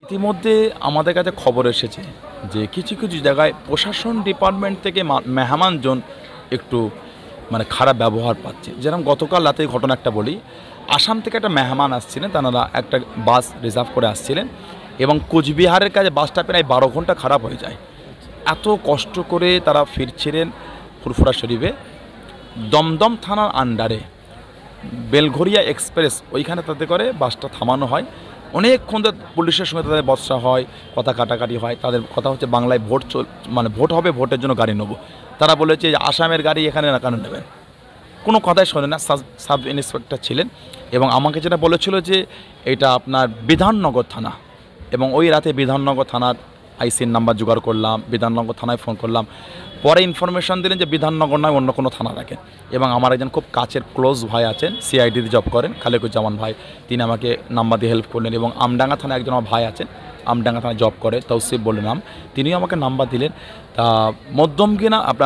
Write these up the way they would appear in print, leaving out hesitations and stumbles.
ইতিমধ্যে আমাদের কাছে খবর এসেছে যে কিছু কিছু জায়গায় প্রশাসন ডিপার্টমেন্ট থেকে মেহমানজন একটু খারাপ ব্যবহার পাচ্ছে। যেরকম গতকাল রাতে ঘটনা একটা বলি, আসাম থেকে একটা মেহমান আসছিলেন, তারা একটা বাস রিজার্ভ করে আসছিলেন এবং কোচবিহারের কাছে বাসটা প্রায় 12 ঘন্টা খারাপ হয়ে যায়। এত কষ্ট করে তারা ফিরছিলেন ফুরফুরা শরীফে, দমদম থানার আন্ডারে বেলঘরিয়া এক্সপ্রেস ওইখানে তাদের করে বাসটা থামানো হয়। অনেকক্ষণ পুলিশের সঙ্গে তাদের বচসা হয়, কথা কাটাকাটি হয়। তাদের কথা হচ্ছে বাংলায় ভোট হবে, ভোটের জন্য গাড়ি নেবো। তারা বলেছে যে আসামের গাড়ি এখানে না কেন নেবেন, কোনো কথাই শোনে না। সাব ইন্সপেক্টর ছিলেন এবং আমাকে যেটা বলেছিল যে এটা আপনার বিধাননগর থানা, এবং ওই রাতে বিধাননগর থানার আইসির নাম্বার জোগাড় করলাম, বিধাননগর থানায় ফোন করলাম। পরে ইনফরমেশন দিলেন যে বিধাননগর নয়, অন্য কোনো থানা রাখেন। এবং আমার একজন খুব কাছের ক্লোজ ভাই আছেন, সিআইডিতে জব করেন, খালেকুজ্জামান ভাই, তিনি আমাকে নাম্বার দিয়ে হেল্প করলেন। এবং আমডাঙ্গা থানায় একজন আমার ভাই আছেন, আমডাঙ্গা থানায় জব করে, তৌসিফ বলে নাম, তিনিও আমাকে নাম্বার দিলেন। তা মধ্যমগিনা আপনার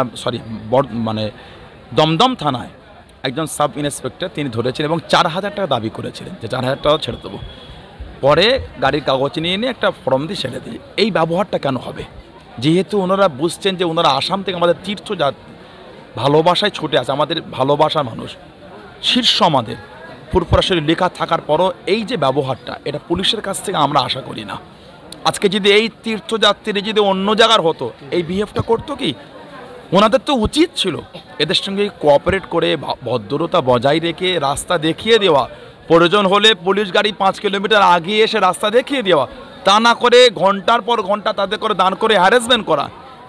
দমদম থানায় একজন সাব ইন্সপেক্টর তিনি ধরেছেন এবং 4000 টাকা দাবি করেছিলেন যে 4000 টাকা ছেড়ে দেবো। পরে গাড়ির কাগজ নিয়ে নিয়ে একটা ফর্ম দিয়ে ছেড়ে দিই। এই ব্যবহারটা কেন হবে? যেহেতু ওনারা বুঝছেন যে ওনারা আসাম থেকে আমাদের তীর্থযাত্রী, ভালোবাসায় ছুটে আছে, আমাদের ভালোবাসার মানুষ, শীর্ষ আমাদের ফুরফুরা শরীফ লেখা থাকার পরও এই যে ব্যবহারটা, এটা পুলিশের কাছ থেকে আমরা আশা করি না। আজকে যদি এই তীর্থযাত্রী যদি অন্য জায়গার হতো, এই বিহেভটা করতো কি? ওনাদের তো উচিত ছিল এদের সঙ্গে কোঅপারেট করে ভদ্রতা বজায় রেখে রাস্তা দেখিয়ে দেওয়া, প্রয়োজন হলে পুলিশ গাড়ি 5 কিলোমিটার আগে এসে রাস্তা দেখিয়ে দেওয়া, তা না করে ঘন্টার পর ঘন্টা তাদের করে দান করে হ্যারাসমেন্ট করা।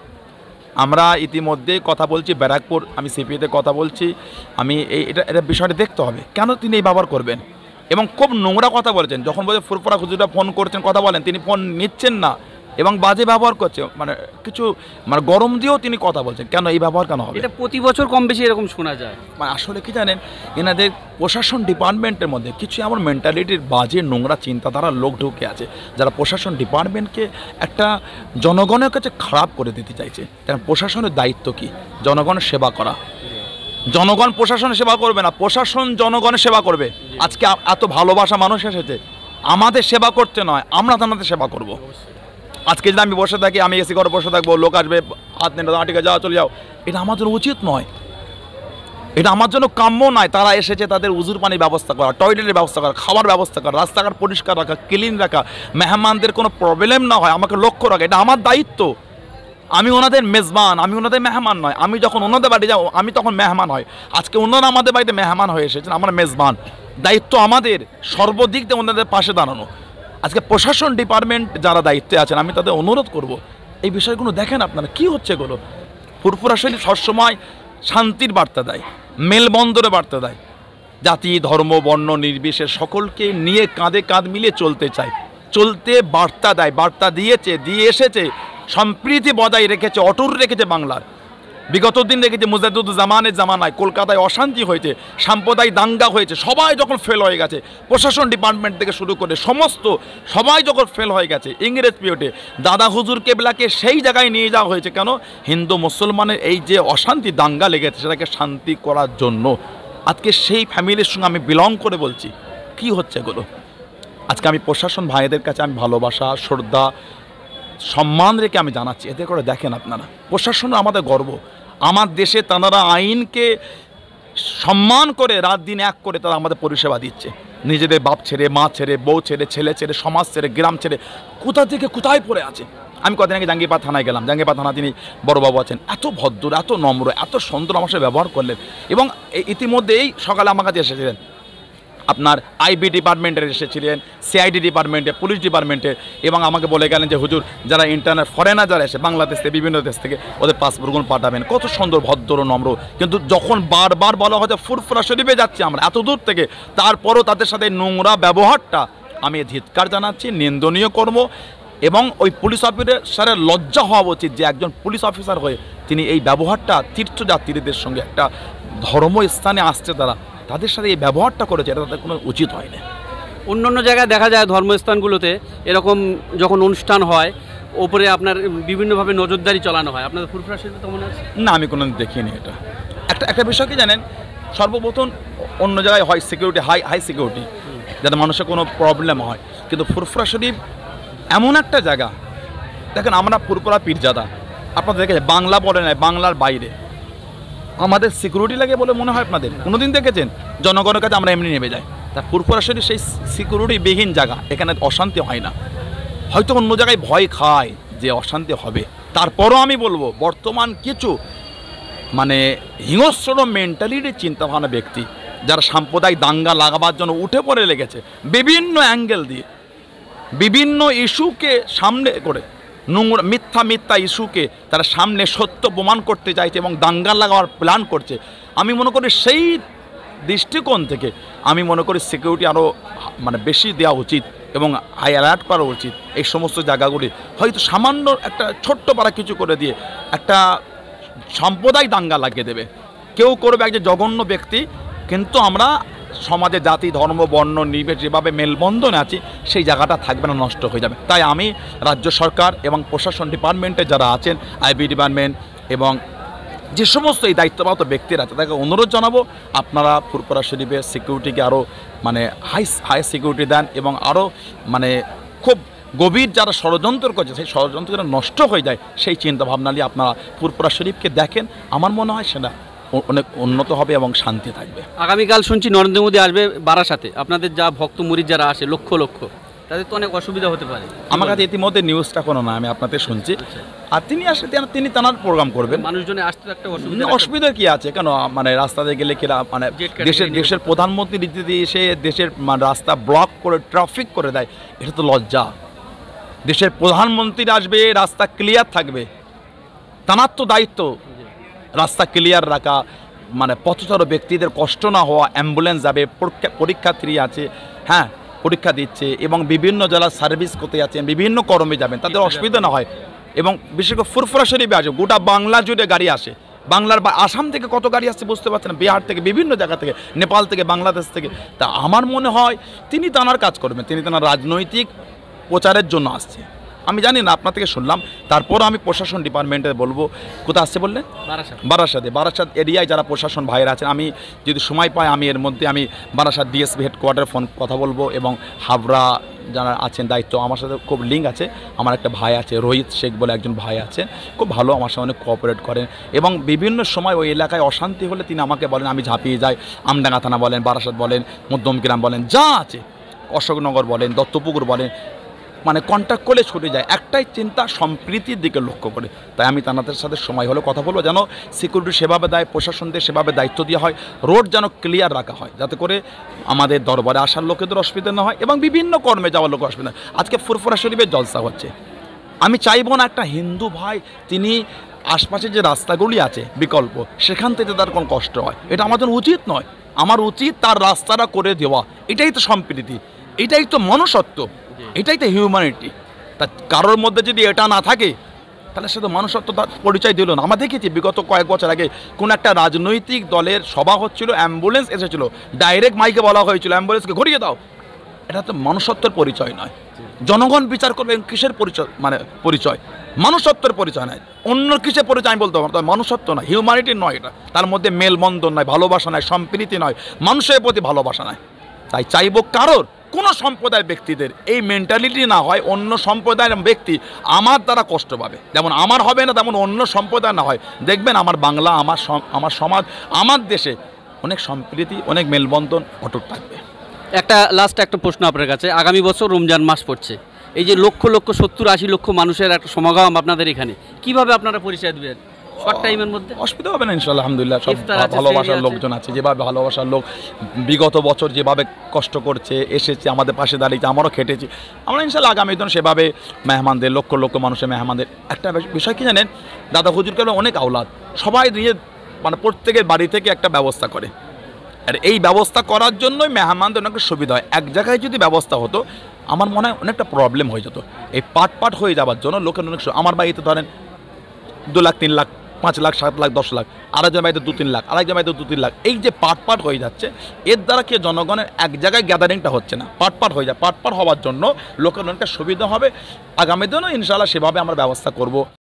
আমরা ইতিমধ্যে কথা বলছি ব্যারাকপুর, আমি সিপিতে কথা বলছি, আমি এটা বিষয়টা দেখতে হবে কেন তিনি এই ব্যবহার করবেন। এবং খুব নোংরা কথা বলেছেন, যখন বলে ফুরফুরা হুজুররা ফোন করছেন কথা বলেন, তিনি ফোন নিচ্ছেন না এবং বাজে ব্যবহার করছে, কিছু গরম দিয়েও তিনি কথা বলছেন। কেন এই ব্যবহার কেন হবে? এটা প্রতি বছর কম বেশি এরকম শোনা যায়। আসলে কি জানেন, এনাদের প্রশাসন ডিপার্টমেন্টের মধ্যে কিছু এমন মেন্টালিটির বাজে নোংরা চিন্তাধারার লোক ঢুকে আছে, যারা প্রশাসন ডিপার্টমেন্টকে একটা জনগণের কাছে খারাপ করে দিতে চাইছে। কারণ প্রশাসনের দায়িত্ব কি? জনগণের সেবা করা। জনগণ প্রশাসনের সেবা করবে না, প্রশাসন জনগণের সেবা করবে। আজকে এত ভালোবাসা মানুষ এসেছে, আমাদের সেবা করতে নয়, আমরা তাদের সেবা করব। আজকে যদি আমি বসে থাকি, আমি এসি ঘরে বসে থাকবো, লোক আসবে হাত নেড়ে দাঁড়িয়ে যাওয়া চলে যাও, এটা আমার জন্য উচিত নয়, এটা আমার জন্য কাম্য নয়। তারা এসেছে তাদের উজুর পানির ব্যবস্থা করা, টয়লেটের ব্যবস্থা করা, খাবার ব্যবস্থা করা, রাস্তাঘাট পরিষ্কার রাখা, ক্লিন রাখা, মেহমানদের কোনো প্রবলেম না হয় আমাকে লক্ষ্য রাখা, এটা আমার দায়িত্ব। আমি ওনাদের মেজবান, আমি ওনাদের মেহমান নয়। আমি যখন ওনাদের বাড়ি যাও আমি তখন মেহমান হয়। আজকে ওনারা আমাদের বাড়িতে মেহমান হয়ে এসেছেন, আমরা মেজবান। দায়িত্ব আমাদের সর্বদিক দিয়ে ওনাদের পাশে দাঁড়ানো। আজকে প্রশাসন ডিপার্টমেন্ট যারা দায়িত্বে আছেন, আমি তাদের অনুরোধ করব এই বিষয়গুলো দেখেন আপনারা কী হচ্ছে এগুলো। ফুরফুরা শরীফ সবসময় শান্তির বার্তা দেয়, মেলবন্দরে বার্তা দেয়, জাতি ধর্ম বর্ণ নির্বিশেষে সকলকে নিয়ে কাঁধে কাঁধ মিলিয়ে চলতে চায়, চলতে বার্তা দেয়, বার্তা দিয়েছে, দিয়ে এসেছে, সম্প্রীতি বজায় রেখেছে, অটুট রেখেছে বাংলার। বিগত দিন দেখেছি মুজাদ্দুজ্জামানের জামানায় কলকাতায় অশান্তি হয়েছে, সাম্প্রদায়িক দাঙ্গা হয়েছে, সবাই যখন ফেল হয়ে গেছে, প্রশাসন ডিপার্টমেন্ট থেকে শুরু করে সবাই যখন ফেল হয়ে গেছে, ইংরেজ পিরিয়ডে দাদা হুজুর কেবলাকে সেই জায়গায় নিয়ে যাওয়া হয়েছে। কেন? হিন্দু মুসলমানের এই যে অশান্তি দাঙ্গা লেগেছে সেটাকে শান্তি করার জন্য। আজকে সেই ফ্যামিলির সঙ্গে আমি বিলং করে বলছি কি হচ্ছে এগুলো। আজকে আমি প্রশাসন ভাইদের কাছে আমি ভালোবাসা শ্রদ্ধা সম্মান রেখে আমি জানাচ্ছি, এতে করে দেখেন আপনারা, প্রশাসন আমাদের গর্ব। আমার দেশে তারা আইনকে সম্মান করে রাত দিন এক করে তারা আমাদের পরিষেবা দিচ্ছে। নিজেদের বাপ ছেড়ে, মা ছেড়ে, বউ ছেড়ে, ছেলে ছেড়ে, সমাজ ছেড়ে, গ্রাম ছেড়ে কোথা থেকে কোথায় পড়ে আছে। আমি কদিন আগে জাঙ্গিপাড়া থানায় গেলাম, জাঙ্গিপাড়া থানা তিনি বড়বাবু আছেন, এত ভদ্র, এত নম্র, এত সুন্দর আমার সাথে ব্যবহার করলেন। এবং ইতিমধ্যেই সকালে আমার কাছে এসেছিলেন আপনার আইবি ডিপার্টমেন্টের এসেছিলেন, সিআইডি ডিপার্টমেন্টে, পুলিশ ডিপার্টমেন্টে, এবং আমাকে বলে গেলেন যে হুজুর যারা ইন্টারনেট ফরেনার যারা এসে বাংলাদেশ থেকে বিভিন্ন দেশ থেকে ওদের পাসপোর্টগুলো পাঠাবেন। কত সুন্দর ভদ্র নম্র। কিন্তু যখন বারবার বলা হয় যে ফুরফুরা শরীফে যাচ্ছি আমরা এত দূর থেকে, তারপরও তাদের সাথে নোংরা ব্যবহারটা আমি ধিক্কার জানাচ্ছি, নিন্দনীয় কর্ম। এবং ওই পুলিশ অফিসারের লজ্জা হওয়া উচিত যে একজন পুলিশ অফিসার হয়ে তিনি এই ব্যবহারটা তীর্থযাত্রীদের সঙ্গে, একটা ধর্মস্থানে আসছে তাদের সাথে এই ব্যবহারটা করেছে, এটা তাদের কোনো উচিত হয় না। অন্য অন্য জায়গায় দেখা যায় ধর্মস্থানগুলোতে এরকম যখন অনুষ্ঠান হয় ওপরে আপনার বিভিন্নভাবে নজরদারি চালানো হয়, আপনাদের ফুরফুরা শরীফে তেমন আছে না? আমি কোনো দেখিনি এটা। একটা বিষয় কি জানেন, সর্বপ্রথম অন্য জায়গায় হয় সিকিউরিটি, হাই সিকিউরিটি, যাতে মানুষের কোনো প্রবলেম হয়, কিন্তু ফুরফুরা শরীফ এমন একটা জায়গা, দেখেন আমরা ফুরফুরা পীরজাদা, আপনাদের দেখেছেন বাংলা বলে নাই, বাংলার বাইরে আমাদের সিকিউরিটি লাগে বলে মনে হয় আপনাদের? কোনোদিন দেখেছেন? জনগণের কাছে আমরা এমনি নেমে যাই। তা ফুরফুরা শরীফ সেই সিকিউরিটিবিহীন জায়গা, এখানে অশান্তি হয় না। হয়তো অন্য জায়গায় ভয় খায় যে অশান্তি হবে, তারপরও আমি বলবো বর্তমান কিছু মানে হিংস্র মেন্টালিটির চিন্তাভাবনা ব্যক্তি যারা সাম্প্রদায়িক দাঙ্গা লাগাবার জন্য উঠে পড়ে লেগেছে বিভিন্ন অ্যাঙ্গেল দিয়ে, বিভিন্ন ইস্যুকে সামনে করে, নোংরা মিথ্যা ইস্যুকে তারা সামনে সত্য প্রমাণ করতে চাইছে এবং দাঙ্গা লাগাবার প্ল্যান করছে। আমি মনে করি সেই দৃষ্টিকোণ থেকে আমি মনে করি সিকিউরিটি আরও মানে বেশি দেওয়া উচিত এবং হাই অ্যালার্ট করা উচিত। এই সমস্ত জায়গাগুলি হয়তো সামান্য একটা ছোট্ট পাড়া কিছু করে দিয়ে একটা সম্প্রদায় দাঙ্গা লাগিয়ে দেবে, কেউ করবে একজন জঘন্য ব্যক্তি, কিন্তু আমরা সমাজে জাতি ধর্ম বর্ণ নির্বিশেষে যেভাবে মেলবন্ধনে আছি সেই জায়গাটা থাকবে না, নষ্ট হয়ে যাবে। তাই আমি রাজ্য সরকার এবং প্রশাসন ডিপার্টমেন্টে যারা আছেন, আইবি ডিপার্টমেন্ট এবং যে সমস্ত এই দায়িত্বপ্রাপ্ত ব্যক্তিরা আছে তাকে অনুরোধ জানাবো আপনারা ফুরফুরা শরীফের সিকিউরিটিকে আরও মানে হাই সিকিউরিটি দেন এবং আরও মানে খুব গভীর যারা ষড়যন্ত্র করছে সেই ষড়যন্ত্র যেন নষ্ট হয়ে যায় সেই চিন্তাভাবনা নিয়ে আপনারা ফুরফুরা শরীফকে দেখেন। আমার মনে হয় সেটা অনেক উন্নত হবে এবং শান্তি থাকবে। আগামীকাল শুনছি নরেন্দ্র মোদী আসবে বারাসাতে, আপনাদের যা ভক্ত মুরিদ যারা আসে লক্ষ লক্ষ, তাদের তো অনেক অসুবিধা হতে পারে। আমার কাছে ইতিমধ্যে নিউজটা কোনো না, আমি আপনাদের শুনছি। আর তিনি আসলে তিনি তার প্রোগ্রাম করবেন, মানুষজনে আসতে তো একটা অসুবিধা। অসুবিধা কি আছে? কেন মানে রাস্তাতে গেলে কিরা মানে দেশের প্রধানমন্ত্রী যদি এসে দেশের মানে রাস্তা ব্লক করে ট্রাফিক করে দেয়, এটা তো লজ্জা। দেশের প্রধানমন্ত্রী আসবে, রাস্তা ক্লিয়ার থাকবে, তার তো দায়িত্ব রাস্তা ক্লিয়ার রাখা, মানে পথচারী ব্যক্তিদের কষ্ট না হওয়া, অ্যাম্বুলেন্স যাবে, পরীক্ষার্থী আছে, হ্যাঁ পরীক্ষা দিচ্ছে এবং বিভিন্ন যারা সার্ভিস করতে যাচ্ছেন বিভিন্ন কর্মে যাবেন তাদের অসুবিধা না হয়। এবং বিশেষ করে ফুরফুরা শরীফে আসে গোটা বাংলা জুড়ে গাড়ি আসে, বাংলার বা আসাম থেকে কত গাড়ি আসছে বুঝতে পারছেন, বিহার থেকে বিভিন্ন জায়গা থেকে, নেপাল থেকে, বাংলাদেশ থেকে। তা আমার মনে হয় তিনি তাঁর কাজ করবেন, তিনি তাঁর রাজনৈতিক প্রচারের জন্য আসছে। আমি জানি না, আপনার থেকে শুনলাম। তারপর আমি প্রশাসন ডিপার্টমেন্টে বলবো, কোথায় আসছে বললেন? বারাসাত এরিয়ায় যারা প্রশাসন ভাইয়েরা আছেন, আমি যদি সময় পাই আমি এর মধ্যে আমি বারাসাত ডিএসপি হেডকোয়ার্টারে ফোন কথা বলবো এবং হাবড়া যারা আছেন দায়িত্ব, আমার সাথে খুব লিঙ্ক আছে। আমার একটা ভাই আছে রোহিত শেখ বলে একজন ভাই আছে, খুব ভালো আমার সাথে অনেক কোঅপারেট করেন এবং বিভিন্ন সময় ওই এলাকায় অশান্তি হলে তিনি আমাকে বলেন, আমি ঝাঁপিয়ে যাই। আমডাঙ্গা থানা বলেন, বারাসাত বলেন, মধ্যমগ্রাম বলেন, যা আছে অশোকনগর বলেন, দত্তপুকুর বলেন, মানে কন্ট্যাক্ট করলে ছুটে যায় একটাই চিন্তা, সম্প্রীতির দিকে লক্ষ্য করে। তাই আমি তাদের সাথে সময় হলে কথা বলবো যেন সিকিউরিটি সেভাবে দেয়, প্রশাসনদের সেভাবে দায়িত্ব দেওয়া হয়, রোড যেন ক্লিয়ার রাখা হয় যাতে করে আমাদের দরবারে আসার লোকেদের অসুবিধা না হয় এবং বিভিন্ন কর্মে যাওয়ার লোকের অসুবিধা। আজকে ফুরফুরা শরীফের জলসা হচ্ছে, আমি চাইবো না একটা হিন্দু ভাই তিনি আশপাশে যে রাস্তাগুলি আছে বিকল্প সেখান থেকে তার কোনো কষ্ট হয়, এটা আমাদের উচিত নয়। আমার উচিত তার রাস্তাটা করে দেওয়া, এটাই তো সম্প্রীতি, এটাই তো মনুষ্যত্ব, এটাই তো হিউম্যানিটি। তা কারোর মধ্যে যদি এটা না থাকে তাহলে সে তো মনুষ্যত্ব তার পরিচয় দিল না। আমরা দেখেছি বিগত কয়েক বছর আগে কোন একটা রাজনৈতিক দলের সভা হচ্ছিল, অ্যাম্বুলেন্স এসেছিল, ডাইরেক্ট মাইকে বলা হয়েছিল অ্যাম্বুলেন্সকে ঘুরিয়ে দাও। এটা তো মনুষ্যত্বের পরিচয় নয়। জনগণ বিচার করবে কিসের পরিচয়, মানে পরিচয় মনুষ্যত্বের পরিচয় নয়, অন্য কিসের পরিচয় আমি বলতে পারবো, মনুষ্যত্ব নয়, হিউম্যানিটি নয় এটা। তার মধ্যে মেলবন্ধন নয়, ভালোবাসা নয়, সম্প্রীতি নয়, মানুষের প্রতি ভালোবাসা নয়। তাই চাইবো কারোর কোনো সম্প্রদায়ের ব্যক্তিদের এই মেন্টালিটি না হয় অন্য সম্প্রদায়ের ব্যক্তি আমার দ্বারা কষ্ট পাবে, যেমন আমার হবে না তেমন অন্য সম্প্রদায় না হয়। দেখবেন আমার বাংলা, আমার সমাজ, আমার দেশে অনেক সম্প্রীতি, অনেক মেলবন্ধন অটুট থাকবে। একটা প্রশ্ন আপনার কাছে, আগামী বছর রমজান মাস পড়ছে, এই যে লক্ষ লক্ষ 70-80 লক্ষ মানুষের একটা সমাগম আপনাদের এখানে, কিভাবে আপনারা পরিচয় দেবেন শর্ট টাইমের মধ্যে? অসুবিধা হবে না ইনশাআল্লাহ, আলহামদুলিল্লাহ। সব ভালোবাসার লোকজন আছে, যেভাবে ভালোবাসার লোক বিগত বছর যেভাবে কষ্ট করছে এসেছে আমাদের পাশে দাঁড়িয়েছে, আমারও খেটেছি, আমরা ইনশাআল্লাহ আগামী দিন সেভাবে মেহমানদের, লক্ষ লক্ষ মানুষের মেহমানদের। একটা বিষয় কি জানেন, দাদা হুজুরকে অনেক আওলাদ, সবাই নিয়ে মানে প্রত্যেকের বাড়ি থেকে একটা ব্যবস্থা করে, আর এই ব্যবস্থা করার জন্যই মেহমানদের অনেক সুবিধা হয়। এক জায়গায় যদি ব্যবস্থা হতো আমার মনে হয় অনেকটা প্রবলেম হয়ে যেত। এই পাট হয়ে যাওয়ার জন্য লোকের অনেক, আমার বাড়িতে ধরেন 2 লাখ 3 লাখ 5 লাখ 7 লাখ 10 লাখ, আরেকজন বাড়িতে 2-3 লাখ, আরেকজন বাড়িতে 2-3 লাখ, এই যে পাট হয়ে যাচ্ছে, এর দ্বারা কি জনগণের এক জায়গায় গ্যাদারিংটা হচ্ছে না, পাট হয়ে যায়। পাট হওয়ার জন্য লোকের অনেকটা সুবিধা হবে। আগামী দিনও ইনশাআল্লাহ সেভাবে আমরা ব্যবস্থা করব।